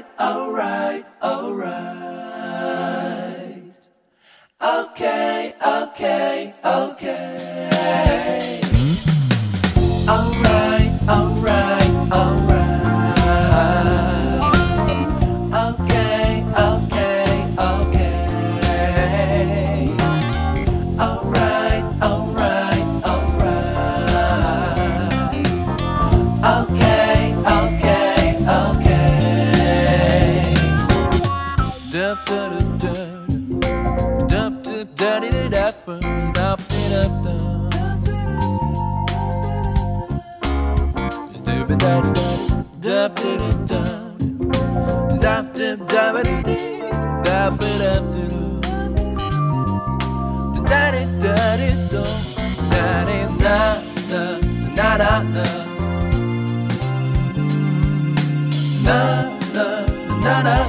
alright, alright, alright. Okay, okay, okay. Alright, alright, alright. Okay, okay, okay. Alright, alright, alright. Okay, okay, okay. Dup dup dup dup dup dup dup dup na na na na